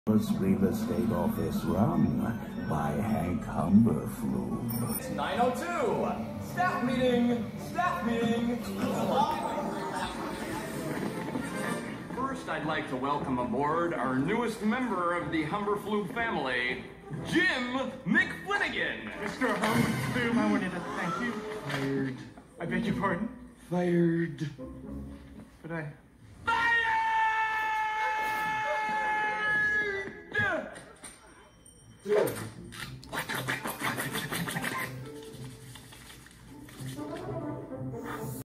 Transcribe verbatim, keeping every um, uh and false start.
Real estate office run by Hank Humberfloob. It's nine oh two! Staff meeting! Staff meeting! First, I'd like to welcome aboard our newest member of the Humberfloob family, Jim McFlinigan! Mister Humberfloob, I wanted to thank you. Fired. I beg your pardon? Fired. But I... Fired!